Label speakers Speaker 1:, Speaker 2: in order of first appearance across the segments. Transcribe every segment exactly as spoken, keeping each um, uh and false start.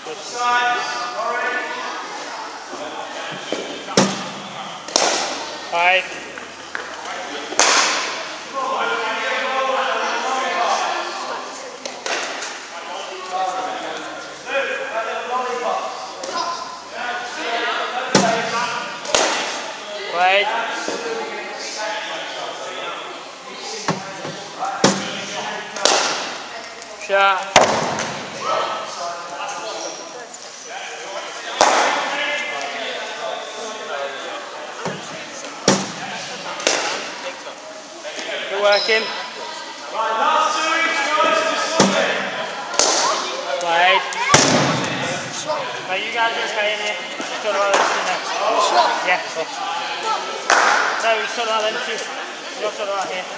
Speaker 1: Right. Right. Shot. Good working. Right. Right, you guys just stay in here. Just talk about them two next. Yeah, cool. No, we talk about them two. We'll talk about here.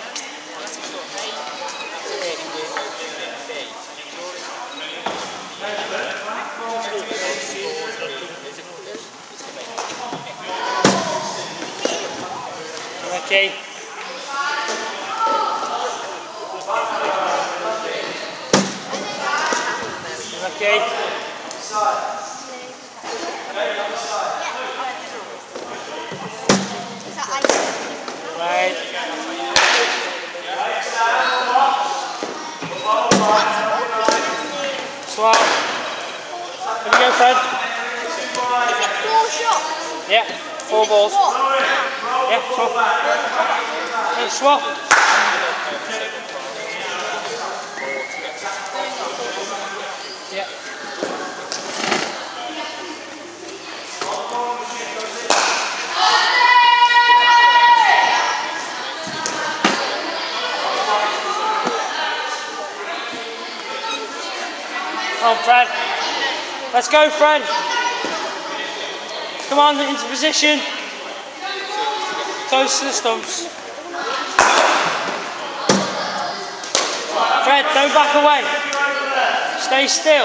Speaker 1: Okay. Okay. Right. Swap. Here we go, Fred.
Speaker 2: Is it four shots?
Speaker 1: Yeah, four balls. Yeah, swap. Hey, swap. Yeah. Come on, Fred. Let's go, Fred. Come on, into position. Close to the stumps. Fred, don't back away. Stay still.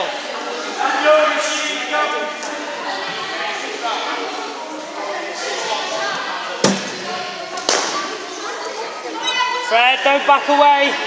Speaker 1: Fred, don't back away.